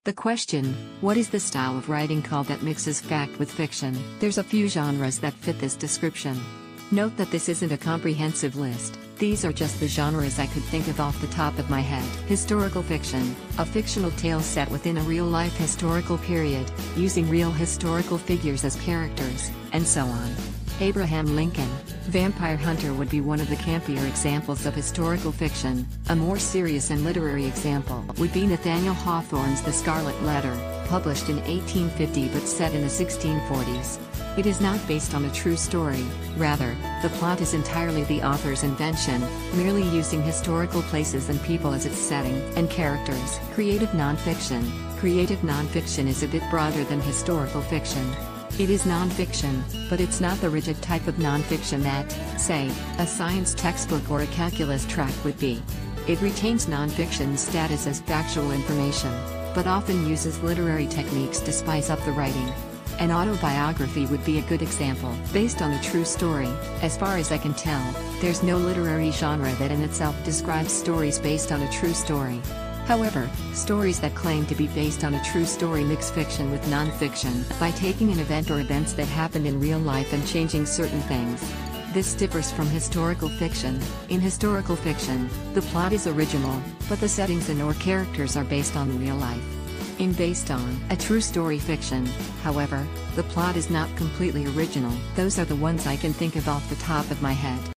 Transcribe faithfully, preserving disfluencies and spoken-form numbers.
The question, what is the style of writing called that mixes fact with fiction? There's a few genres that fit this description. Note that this isn't a comprehensive list, these are just the genres I could think of off the top of my head. Historical fiction, a fictional tale set within a real-life historical period, using real historical figures as characters, and so on. Abraham Lincoln, Vampire Hunter would be one of the campier examples of historical fiction. A more serious and literary example would be Nathaniel Hawthorne's The Scarlet Letter, published in eighteen fifty but set in the sixteen forties. It is not based on a true story, rather, the plot is entirely the author's invention, merely using historical places and people as its setting and characters. Creative nonfiction. Creative nonfiction is a bit broader than historical fiction. It is nonfiction, but it's not the rigid type of nonfiction that, say, a science textbook or a calculus track would be. It retains nonfiction's status as factual information, but often uses literary techniques to spice up the writing. An autobiography would be a good example. Based on a true story, as far as I can tell, there's no literary genre that in itself describes stories based on a true story. However, stories that claim to be based on a true story mix fiction with non-fiction by taking an event or events that happened in real life and changing certain things. This differs from historical fiction. In historical fiction, the plot is original, but the settings and or characters are based on real life. In based on a true story fiction, however, the plot is not completely original. Those are the ones I can think of off the top of my head.